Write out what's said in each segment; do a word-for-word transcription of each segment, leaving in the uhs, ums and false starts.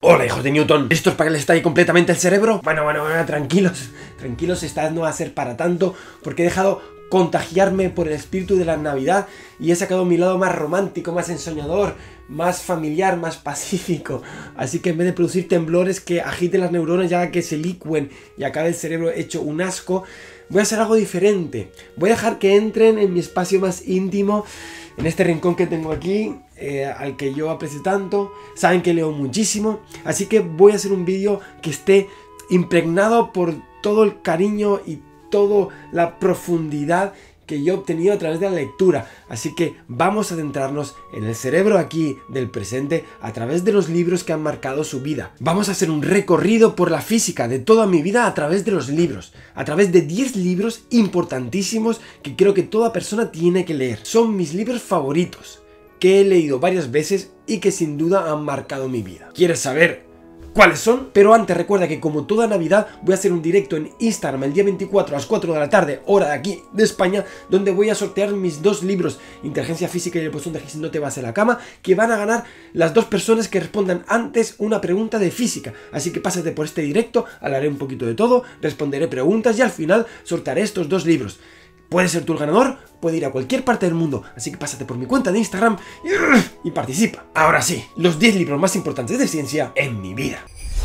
Hola, hijos de Newton, ¿listos para que les estalle completamente el cerebro? Bueno, bueno, bueno, tranquilos, tranquilos, esta vez no va a ser para tanto, porque he dejado contagiarme por el espíritu de la Navidad y he sacado mi lado más romántico, más ensoñador, más familiar, más pacífico. Así que en vez de producir temblores que agiten las neuronas y haga que se licúen y acabe el cerebro hecho un asco, voy a hacer algo diferente. Voy a dejar que entren en mi espacio más íntimo, en este rincón que tengo aquí, eh, al que yo aprecio tanto. Saben que leo muchísimo, así que voy a hacer un vídeo que esté impregnado por todo el cariño y toda la profundidad que yo he obtenido a través de la lectura. Así que vamos a adentrarnos en el cerebro aquí del presente a través de los libros que han marcado su vida. Vamos a hacer un recorrido por la física de toda mi vida a través de los libros, a través de diez libros importantísimos que creo que toda persona tiene que leer. Son mis libros favoritos, que he leído varias veces y que sin duda han marcado mi vida. ¿Quieres saber cuáles son? Pero antes recuerda que como toda Navidad voy a hacer un directo en Instagram el día veinticuatro a las cuatro de la tarde, hora de aquí de España, donde voy a sortear mis dos libros, Inteligencia Física y el porcentaje si no te vas a la cama, que van a ganar las dos personas que respondan antes una pregunta de física. Así que pásate por este directo, hablaré un poquito de todo, responderé preguntas y al final sortearé estos dos libros. Puedes ser tú el ganador, puede ir a cualquier parte del mundo, así que pásate por mi cuenta de Instagram y, y participa. Ahora sí, los diez libros más importantes de ciencia en mi vida.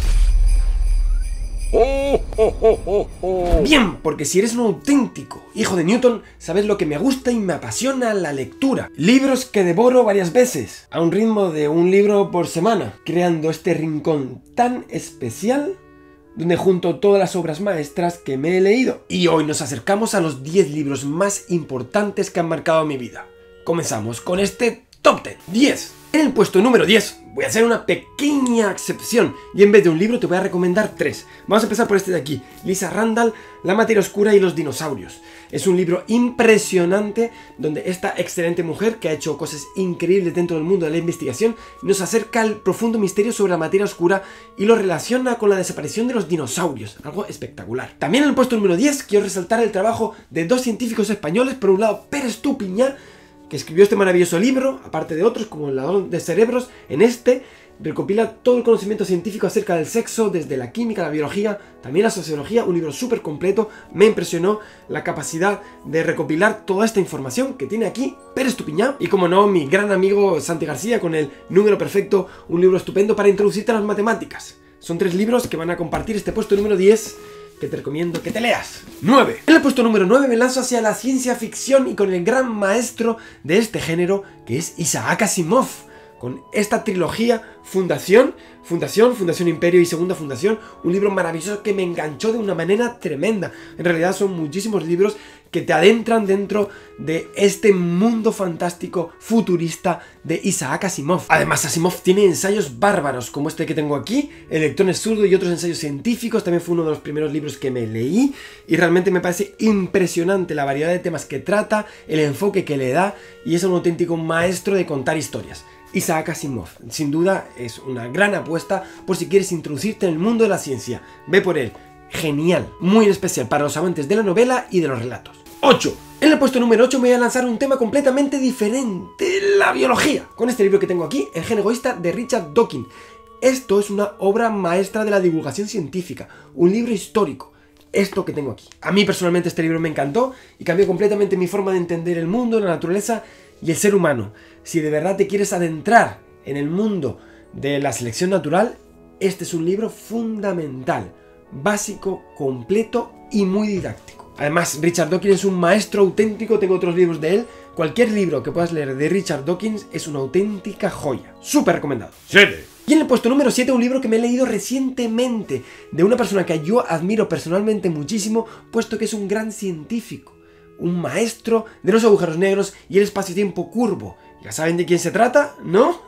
Oh, oh, oh, oh, oh. Bien, porque si eres un auténtico hijo de Newton, sabes lo que me gusta y me apasiona: la lectura. Libros que devoro varias veces, a un ritmo de un libro por semana, creando este rincón tan especial donde junto todas las obras maestras que me he leído. Y hoy nos acercamos a los diez libros más importantes que han marcado mi vida. Comenzamos con este top diez. diez. En el puesto número diez voy a hacer una pequeña excepción y en vez de un libro te voy a recomendar tres. Vamos a empezar por este de aquí, Lisa Randall, La materia oscura y los dinosaurios. Es un libro impresionante donde esta excelente mujer, que ha hecho cosas increíbles dentro del mundo de la investigación, nos acerca al profundo misterio sobre la materia oscura y lo relaciona con la desaparición de los dinosaurios. Algo espectacular. También en el puesto número diez quiero resaltar el trabajo de dos científicos españoles. Por un lado, Pere Estupiñán, que escribió este maravilloso libro, aparte de otros como El ladrón de cerebros. En este recopila todo el conocimiento científico acerca del sexo, desde la química, la biología, también la sociología. Un libro súper completo. Me impresionó la capacidad de recopilar toda esta información que tiene aquí Pere Estupiñán. Y como no, mi gran amigo Santi García con El número perfecto, un libro estupendo para introducirte a las matemáticas. Son tres libros que van a compartir este puesto número diez, que te recomiendo que te leas. nueve. En el puesto número nueve me lanzo hacia la ciencia ficción y con el gran maestro de este género, que es Isaac Asimov, con esta trilogía Fundación, Fundación, Fundación Imperio y Segunda Fundación, un libro maravilloso que me enganchó de una manera tremenda. En realidad son muchísimos libros que te adentran dentro de este mundo fantástico futurista de Isaac Asimov. Además, Asimov tiene ensayos bárbaros, como este que tengo aquí, Electrones zurdo y otros ensayos científicos. También fue uno de los primeros libros que me leí y realmente me parece impresionante la variedad de temas que trata, el enfoque que le da, y es un auténtico maestro de contar historias. Isaac Asimov, sin duda, es una gran apuesta por si quieres introducirte en el mundo de la ciencia. Ve por él. Genial, muy especial para los amantes de la novela y de los relatos. ocho. En el puesto número ocho me voy a lanzar un tema completamente diferente: la biología, con este libro que tengo aquí, El gen egoísta, de Richard Dawkins. Esto es una obra maestra de la divulgación científica, un libro histórico. Esto que tengo aquí. A mí personalmente este libro me encantó y cambió completamente mi forma de entender el mundo, la naturaleza y el ser humano. Si de verdad te quieres adentrar en el mundo de la selección natural, este es un libro fundamental, básico, completo y muy didáctico. Además, Richard Dawkins es un maestro auténtico. Tengo otros libros de él. Cualquier libro que puedas leer de Richard Dawkins es una auténtica joya. Súper recomendado. siete. Y en el puesto número siete, un libro que me he leído recientemente, de una persona que yo admiro personalmente muchísimo, puesto que es un gran científico, un maestro de los agujeros negros y el espacio-tiempo curvo. ¿Ya saben de quién se trata? ¿No?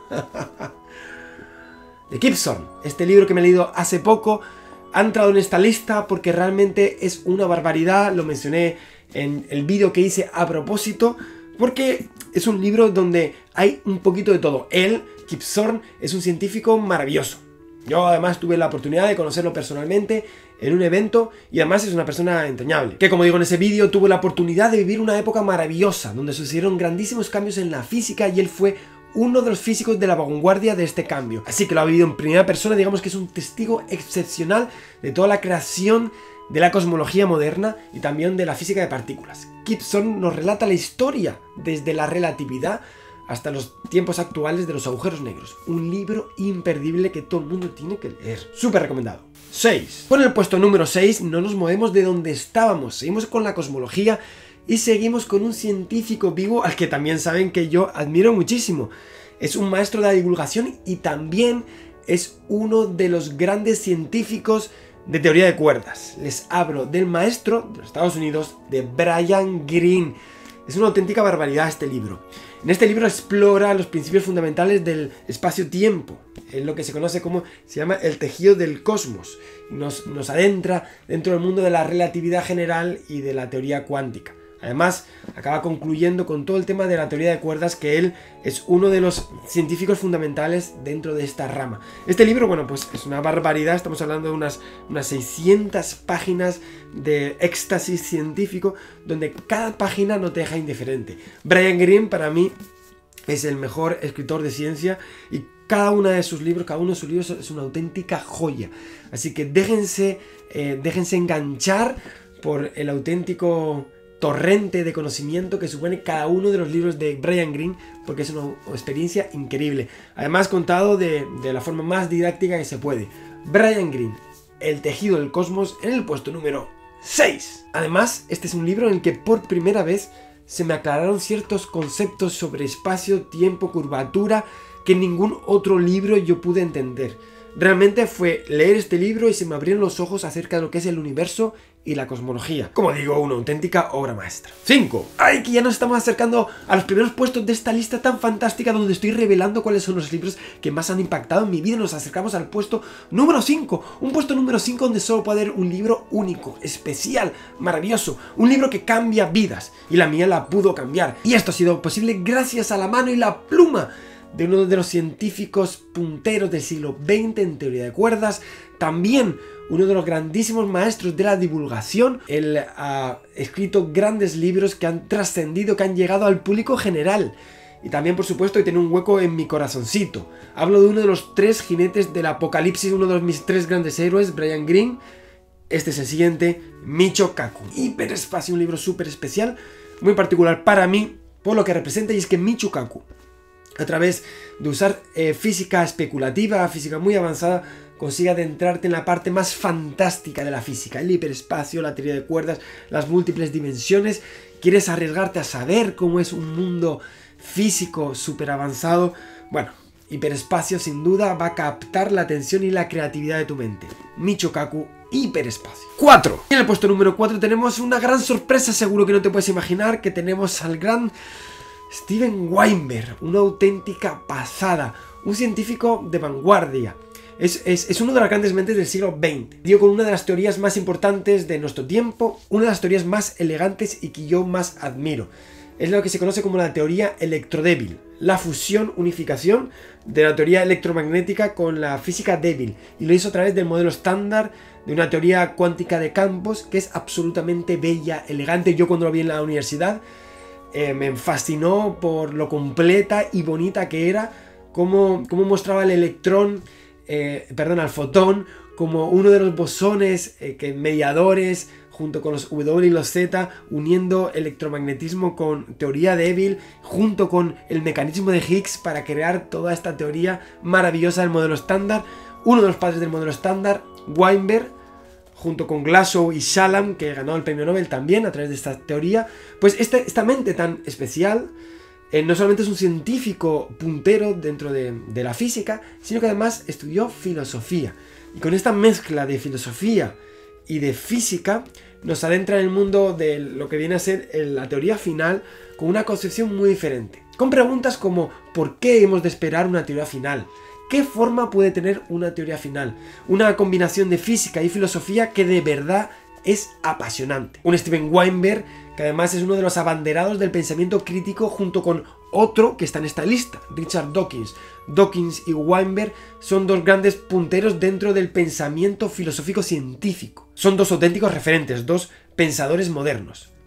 De Kip Thorne. Este libro que me he leído hace poco ha entrado en esta lista porque realmente es una barbaridad. Lo mencioné en el vídeo que hice a propósito, porque es un libro donde hay un poquito de todo. Él, Kip Thorne, es un científico maravilloso. Yo además tuve la oportunidad de conocerlo personalmente en un evento y además es una persona entrañable, que, como digo en ese vídeo, tuvo la oportunidad de vivir una época maravillosa donde sucedieron grandísimos cambios en la física y él fue uno de los físicos de la vanguardia de este cambio. Así que lo ha vivido en primera persona, digamos que es un testigo excepcional de toda la creación de la cosmología moderna y también de la física de partículas. Gibson nos relata la historia desde la relatividad hasta los tiempos actuales de los agujeros negros. Un libro imperdible que todo el mundo tiene que leer. Súper recomendado. seis. Con el puesto número seis no nos movemos de donde estábamos. Seguimos con la cosmología y seguimos con un científico vivo al que también saben que yo admiro muchísimo. Es un maestro de la divulgación y también es uno de los grandes científicos de teoría de cuerdas. Les hablo del maestro de los Estados Unidos, de Brian Greene. Es una auténtica barbaridad este libro. En este libro explora los principios fundamentales del espacio-tiempo, es lo que se conoce como, se llama el tejido del cosmos. Nos, nos adentra dentro del mundo de la relatividad general y de la teoría cuántica. Además, acaba concluyendo con todo el tema de la teoría de cuerdas, que él es uno de los científicos fundamentales dentro de esta rama. Este libro, bueno, pues es una barbaridad, estamos hablando de unas, unas seiscientas páginas de éxtasis científico, donde cada página no te deja indiferente. Brian Greene, para mí, es el mejor escritor de ciencia y cada uno de sus libros, cada uno de sus libros es una auténtica joya. Así que déjense, eh, déjense enganchar por el auténtico torrente de conocimiento que supone cada uno de los libros de Brian Greene, porque es una experiencia increíble. Además, contado de, de la forma más didáctica que se puede. Brian Greene, El tejido del cosmos, en el puesto número seis. Además, este es un libro en el que por primera vez se me aclararon ciertos conceptos sobre espacio, tiempo, curvatura, que en ningún otro libro yo pude entender. Realmente fue leer este libro y se me abrieron los ojos acerca de lo que es el universo y la cosmología. Como digo, una auténtica obra maestra. cinco. ¡Ay, que ya nos estamos acercando a los primeros puestos de esta lista tan fantástica donde estoy revelando cuáles son los libros que más han impactado en mi vida! Nos acercamos al puesto número cinco. Un puesto número cinco donde solo puede haber un libro único, especial, maravilloso. Un libro que cambia vidas. Y la mía la pudo cambiar. Y esto ha sido posible gracias a la mano y la pluma de uno de los científicos punteros del siglo veinte en teoría de cuerdas, también uno de los grandísimos maestros de la divulgación. Él ha escrito grandes libros que han trascendido, que han llegado al público general. Y también, por supuesto, que tiene un hueco en mi corazoncito. Hablo de uno de los tres jinetes del apocalipsis, uno de mis tres grandes héroes, Brian Greene. Este es el siguiente, Michio Kaku. Hiperespacio, un libro súper especial, muy particular para mí, por lo que representa, y es que Michio Kaku, a través de usar eh, física especulativa, física muy avanzada, consigue adentrarte en la parte más fantástica de la física, el hiperespacio, la teoría de cuerdas, las múltiples dimensiones. Quieres arriesgarte a saber cómo es un mundo físico súper avanzado. Bueno, hiperespacio sin duda va a captar la atención y la creatividad de tu mente. Michio Kaku, hiperespacio. cuatro. En el puesto número cuatro tenemos una gran sorpresa, seguro que no te puedes imaginar, que tenemos al gran Steven Weinberg, una auténtica pasada, un científico de vanguardia. Es, es, es uno de las grandes mentes del siglo veinte. Dio con una de las teorías más importantes de nuestro tiempo, una de las teorías más elegantes y que yo más admiro. Es lo que se conoce como la teoría electrodébil, la fusión, unificación de la teoría electromagnética con la física débil. Y lo hizo a través del modelo estándar de una teoría cuántica de campos que es absolutamente bella, elegante. Yo cuando lo vi en la universidad eh, me fascinó por lo completa y bonita que era, cómo, cómo mostraba el electrón, eh, perdón, al fotón, como uno de los bosones eh, que mediadores, junto con los W y los Z, uniendo electromagnetismo con teoría débil, junto con el mecanismo de Higgs para crear toda esta teoría maravillosa del modelo estándar. Uno de los padres del modelo estándar, Weinberg, junto con Glasgow y Shallam, que ganó el premio Nobel también a través de esta teoría. Pues esta, esta mente tan especial eh, no solamente es un científico puntero dentro de, de la física, sino que además estudió filosofía. Y con esta mezcla de filosofía y de física nos adentra en el mundo de lo que viene a ser la teoría final, con una concepción muy diferente, con preguntas como ¿por qué hemos de esperar una teoría final? ¿Qué forma puede tener una teoría final? Una combinación de física y filosofía que de verdad es apasionante. Un Steven Weinberg que además es uno de los abanderados del pensamiento crítico, junto con otro que está en esta lista, Richard Dawkins. Dawkins y Weinberg son dos grandes punteros dentro del pensamiento filosófico científico. Son dos auténticos referentes, dos pensadores modernos.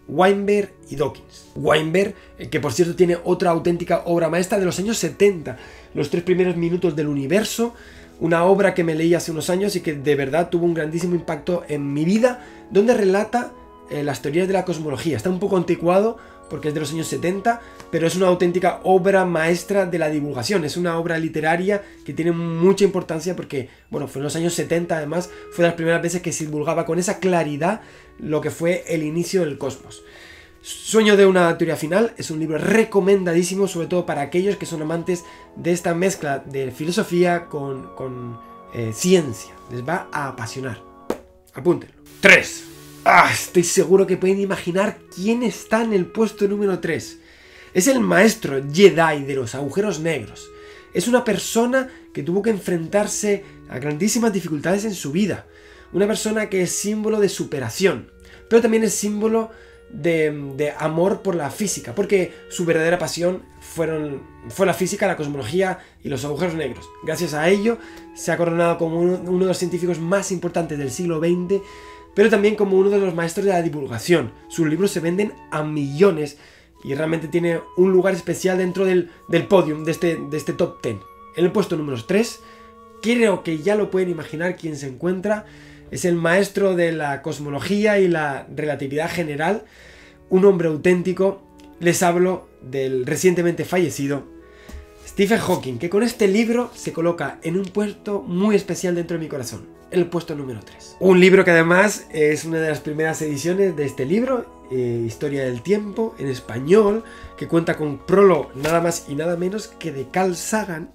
Weinberg y Dawkins. Weinberg, que por cierto tiene otra auténtica obra maestra de los años setenta, Los tres primeros minutos del universo, una obra que me leí hace unos años y que de verdad tuvo un grandísimo impacto en mi vida, donde relata eh, las teorías de la cosmología. Está un poco anticuado porque es de los años setenta, pero es una auténtica obra maestra de la divulgación. Es una obra literaria que tiene mucha importancia porque, bueno, fue en los años setenta además, fue de las primeras veces que se divulgaba con esa claridad lo que fue el inicio del cosmos. Sueño de una teoría final es un libro recomendadísimo, sobre todo para aquellos que son amantes de esta mezcla de filosofía con, con eh, ciencia. Les va a apasionar. Apúntenlo. tres. Ah, estoy seguro que pueden imaginar quién está en el puesto número tres. Es el maestro Jedi de los agujeros negros. Es una persona que tuvo que enfrentarse a grandísimas dificultades en su vida. Una persona que es símbolo de superación, pero también es símbolo de, de amor por la física, porque su verdadera pasión fueron, fue la física, la cosmología y los agujeros negros. Gracias a ello se ha coronado como uno, uno de los científicos más importantes del siglo veinte, pero también como uno de los maestros de la divulgación. Sus libros se venden a millones y realmente tiene un lugar especial dentro del, del podium de este, de este top diez. En el puesto número tres, creo que ya lo pueden imaginar quién se encuentra. Es el maestro de la cosmología y la relatividad general, un hombre auténtico. Les hablo del recientemente fallecido Stephen Hawking, que con este libro se coloca en un puesto muy especial dentro de mi corazón, el puesto número tres. Un libro que además es una de las primeras ediciones de este libro, eh, Historia del Tiempo, en español, que cuenta con prólogo nada más y nada menos que de Carl Sagan,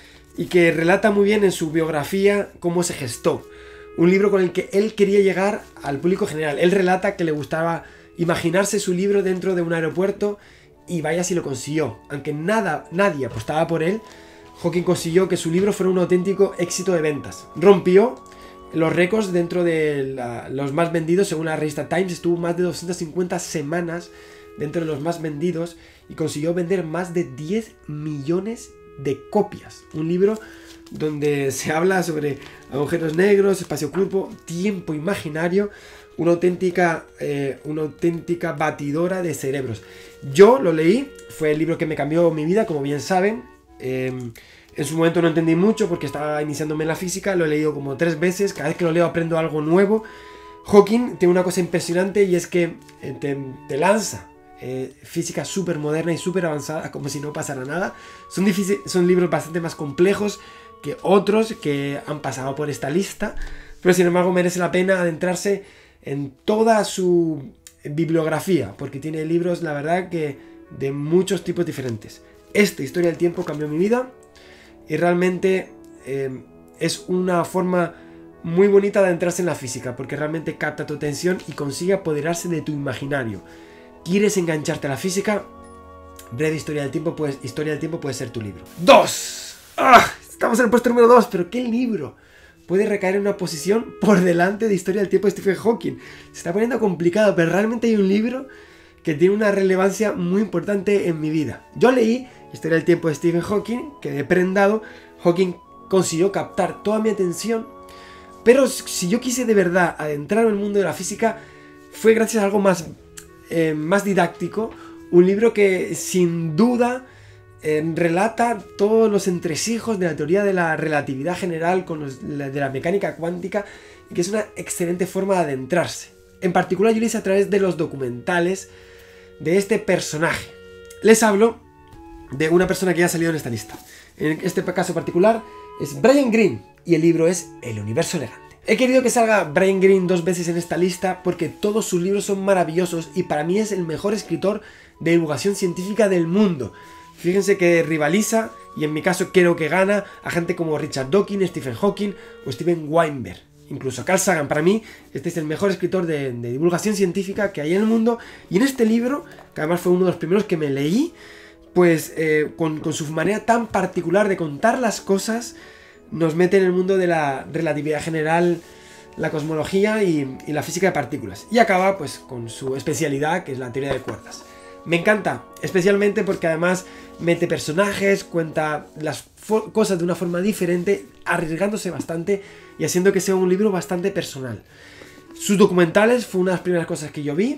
y que relata muy bien en su biografía cómo se gestó. Un libro con el que él quería llegar al público general. Él relata que le gustaba imaginarse su libro dentro de un aeropuerto y vaya si lo consiguió. Aunque nada, nadie apostaba por él, Hawking consiguió que su libro fuera un auténtico éxito de ventas. Rompió los récords dentro de la, los más vendidos según la revista Times. Estuvo más de doscientas cincuenta semanas dentro de los más vendidos y consiguió vender más de diez millones de copias. Un libro donde se habla sobre agujeros negros, espacio-cuerpo, tiempo imaginario, una auténtica, eh, una auténtica batidora de cerebros. Yo lo leí, fue el libro que me cambió mi vida, como bien saben. Eh, en su momento no entendí mucho porque estaba iniciándome en la física, lo he leído como tres veces, cada vez que lo leo aprendo algo nuevo. Hawking tiene una cosa impresionante y es que te, te lanza Eh, física súper moderna y súper avanzada, como si no pasara nada. Son, difícil, son libros bastante más complejos que otros que han pasado por esta lista, pero sin embargo merece la pena adentrarse en toda su bibliografía, porque tiene libros, la verdad, que de muchos tipos diferentes. Esta Historia del Tiempo cambió mi vida y realmente eh, es una forma muy bonita de adentrarse en la física, porque realmente capta tu atención y consigue apoderarse de tu imaginario. ¿Quieres engancharte a la física? Breve Historia del Tiempo, pues Historia del Tiempo puede ser tu libro. ¡dos! ¡Ah! Estamos en el puesto número dos, pero ¿qué libro puede recaer en una posición por delante de Historia del Tiempo de Stephen Hawking? Se está poniendo complicado, pero realmente hay un libro que tiene una relevancia muy importante en mi vida. Yo leí Historia del Tiempo de Stephen Hawking, quedé prendado. Hawking consiguió captar toda mi atención, pero si yo quise de verdad adentrar en el mundo de la física, fue gracias a algo más Eh, más didáctico, un libro que sin duda eh, relata todos los entresijos de la teoría de la relatividad general con los, la, de la mecánica cuántica, y que es una excelente forma de adentrarse. En particular yo lo hice a través de los documentales de este personaje. Les hablo de una persona que ya ha salido en esta lista. En este caso particular es Brian Greene y el libro es El Universo Elegante. He querido que salga Brian Greene dos veces en esta lista porque todos sus libros son maravillosos y para mí es el mejor escritor de divulgación científica del mundo. Fíjense que rivaliza, y en mi caso creo que gana, a gente como Richard Dawkins, Stephen Hawking o Steven Weinberg. Incluso Carl Sagan. Para mí este es el mejor escritor de, de divulgación científica que hay en el mundo. Y en este libro, que además fue uno de los primeros que me leí, pues eh, con, con su manera tan particular de contar las cosas, nos mete en el mundo de la relatividad general, la cosmología y, y la física de partículas. Y acaba pues con su especialidad, que es la teoría de cuerdas. Me encanta, especialmente porque además mete personajes, cuenta las cosas de una forma diferente, arriesgándose bastante y haciendo que sea un libro bastante personal. Sus documentales fue una de las primeras cosas que yo vi.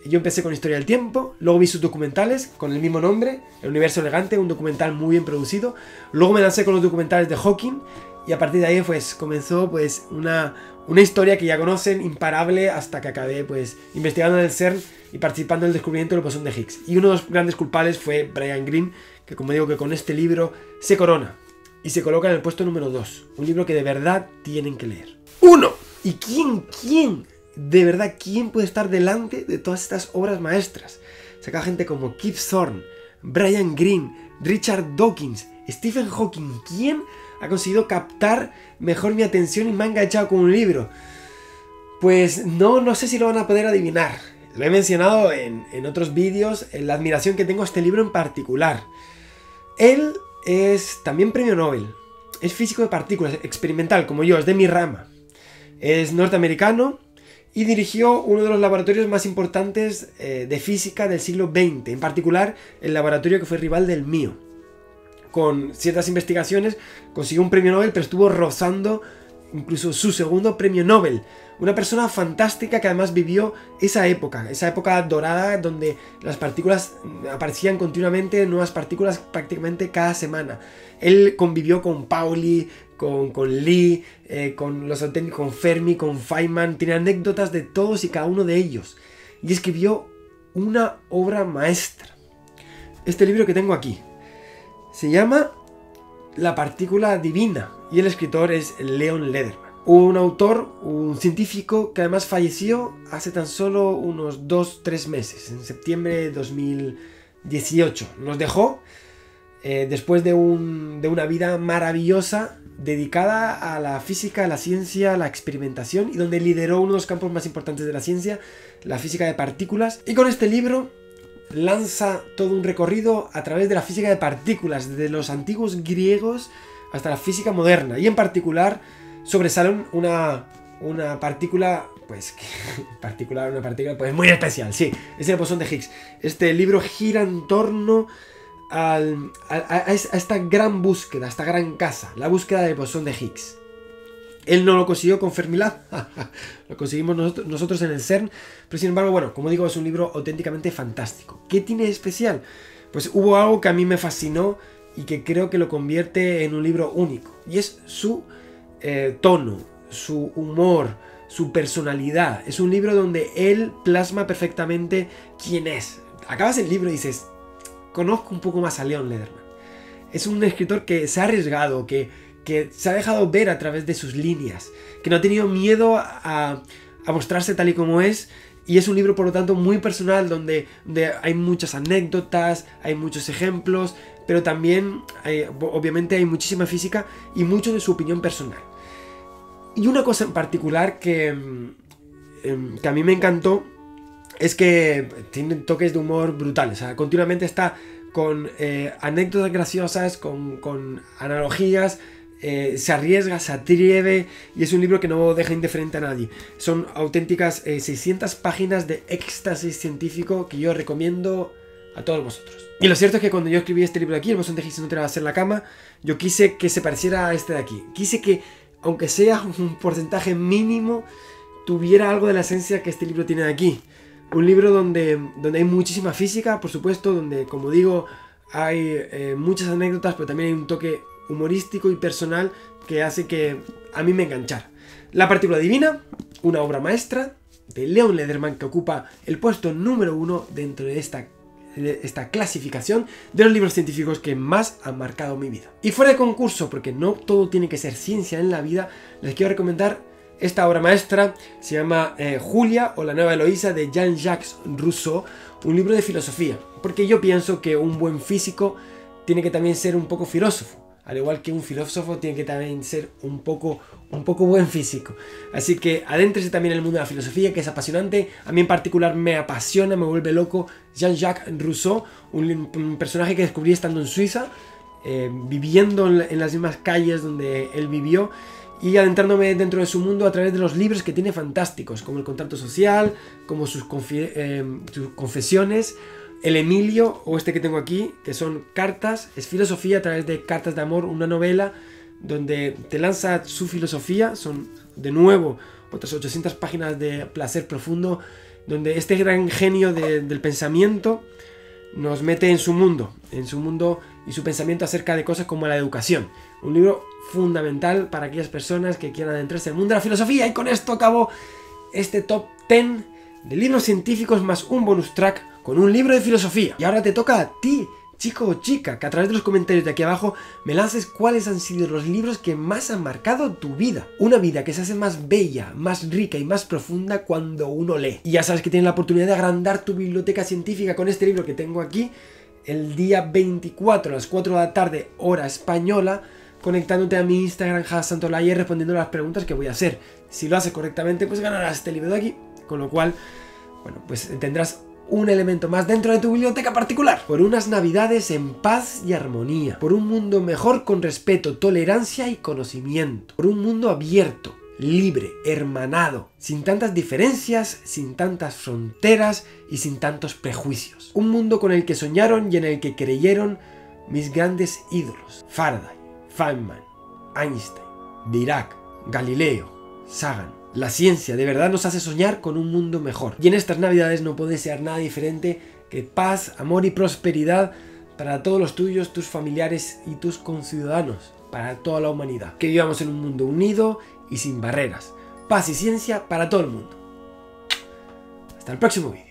Yo empecé con Historia del Tiempo, luego vi sus documentales con el mismo nombre, El Universo Elegante, un documental muy bien producido. Luego me lancé con los documentales de Hawking y a partir de ahí pues comenzó pues una, una historia que ya conocen, imparable, hasta que acabé pues investigando en el CERN y participando en el descubrimiento del bosón de Higgs. Y uno de los grandes culpables fue Brian Greene, que como digo que con este libro se corona y se coloca en el puesto número dos. Un libro que de verdad tienen que leer. ¡Uno! ¿Y quién, quién, de verdad, quién puede estar delante de todas estas obras maestras? Saca gente como Kip Thorne, Brian Greene, Richard Dawkins, Stephen Hawking. ¿Quién ha conseguido captar mejor mi atención y me ha enganchado con un libro? Pues no, no sé si lo van a poder adivinar. Lo he mencionado en, en otros vídeos, en la admiración que tengo a este libro en particular. Él es también premio Nobel. Es físico de partículas, experimental, como yo, es de mi rama. Es norteamericano y dirigió uno de los laboratorios más importantes eh, de física del siglo veinte. En particular, el laboratorio que fue rival del mío. Con ciertas investigaciones consiguió un premio Nobel, pero estuvo rozando incluso su segundo premio Nobel. Una persona fantástica que además vivió esa época, esa época dorada donde las partículas aparecían continuamente, nuevas partículas prácticamente cada semana. Él convivió con Pauli, con, con Lee, eh, con los auténticos, con Fermi, con Feynman. Tiene anécdotas de todos y cada uno de ellos. Y escribió una obra maestra. Este libro que tengo aquí se llama La partícula divina y el escritor es Leon Lederman. Un autor, un científico que además falleció hace tan solo unos dos tres meses, en septiembre de dos mil dieciocho. Nos dejó eh, después de, un, de una vida maravillosa dedicada a la física, a la ciencia, a la experimentación y donde lideró uno de los campos más importantes de la ciencia, la física de partículas. Y con este libro lanza todo un recorrido a través de la física de partículas, desde los antiguos griegos hasta la física moderna. Y en particular sobresale una, una partícula, pues, que, particular, una partícula, pues, muy especial, sí, es el bosón de Higgs. Este libro gira en torno al, a, a, a esta gran búsqueda, a esta gran casa, la búsqueda del bosón de Higgs. Él no lo consiguió con Fermilab, lo conseguimos nosotros, nosotros en el CERN, pero sin embargo, bueno, como digo, es un libro auténticamente fantástico. ¿Qué tiene de especial? Pues hubo algo que a mí me fascinó y que creo que lo convierte en un libro único, y es su eh, tono, su humor, su personalidad. Es un libro donde él plasma perfectamente quién es. Acabas el libro y dices, conozco un poco más a Leon Lederman. Es un escritor que se ha arriesgado, que, que se ha dejado ver a través de sus líneas, que no ha tenido miedo a, a mostrarse tal y como es. Y es un libro, por lo tanto, muy personal, donde, donde hay muchas anécdotas, hay muchos ejemplos, pero también, hay, obviamente, hay muchísima física y mucho de su opinión personal. Y una cosa en particular que, que a mí me encantó es que tiene toques de humor brutales. O sea, continuamente está con eh, anécdotas graciosas, con, con analogías. Eh, se arriesga, se atreve y es un libro que no deja indiferente a nadie. Son auténticas eh, seiscientas páginas de éxtasis científico que yo recomiendo a todos vosotros. Y lo cierto es que cuando yo escribí este libro de aquí, El bosón de Higgs no te va a hacer la cama, yo quise que se pareciera a este de aquí. Quise que, aunque sea un porcentaje mínimo, tuviera algo de la esencia que este libro tiene de aquí. Un libro donde, donde hay muchísima física, por supuesto, donde, como digo, hay eh, muchas anécdotas, pero también hay un toque humorístico y personal que hace que a mí me enganchara. La partícula divina, una obra maestra de Leon Lederman que ocupa el puesto número uno dentro de esta, de esta clasificación de los libros científicos que más han marcado mi vida. Y fuera de concurso, porque no todo tiene que ser ciencia en la vida, les quiero recomendar esta obra maestra. Se llama eh, Julia o la nueva Eloísa de Jean-Jacques Rousseau, un libro de filosofía, porque yo pienso que un buen físico tiene que también ser un poco filósofo. Al igual que un filósofo tiene que también ser un poco, un poco buen físico. Así que adéntrese también en el mundo de la filosofía, que es apasionante. A mí en particular me apasiona, me vuelve loco Jean-Jacques Rousseau, un, un personaje que descubrí estando en Suiza, eh, viviendo en, en las mismas calles donde él vivió y adentrándome dentro de su mundo a través de los libros que tiene fantásticos, como El contrato social, como sus, eh, sus confesiones, El Emilio o este que tengo aquí, que son cartas, es filosofía a través de cartas de amor, una novela donde te lanza su filosofía. Son de nuevo otras ochocientas páginas de placer profundo donde este gran genio de, del pensamiento nos mete en su mundo, en su mundo y su pensamiento acerca de cosas como la educación. Un libro fundamental para aquellas personas que quieran adentrarse en el mundo de la filosofía. Y con esto acabo este top diez de libros científicos más un bonus track con un libro de filosofía. Y ahora te toca a ti, chico o chica, que a través de los comentarios de aquí abajo me lances cuáles han sido los libros que más han marcado tu vida. Una vida que se hace más bella, más rica y más profunda cuando uno lee. Y ya sabes que tienes la oportunidad de agrandar tu biblioteca científica con este libro que tengo aquí el día veinticuatro a las cuatro de la tarde, hora española, conectándote a mi Instagram, Santolaya, y respondiendo a las preguntas que voy a hacer. Si lo haces correctamente, pues ganarás este libro de aquí. Con lo cual, bueno, pues tendrás un elemento más dentro de tu biblioteca particular. Por unas navidades en paz y armonía. Por un mundo mejor con respeto, tolerancia y conocimiento. Por un mundo abierto, libre, hermanado, sin tantas diferencias, sin tantas fronteras y sin tantos prejuicios. Un mundo con el que soñaron y en el que creyeron mis grandes ídolos. Faraday, Feynman, Einstein, Dirac, Galileo, Sagan. La ciencia de verdad nos hace soñar con un mundo mejor. Y en estas navidades no puede ser nada diferente que paz, amor y prosperidad para todos los tuyos, tus familiares y tus conciudadanos, para toda la humanidad. Que vivamos en un mundo unido y sin barreras. Paz y ciencia para todo el mundo. Hasta el próximo vídeo.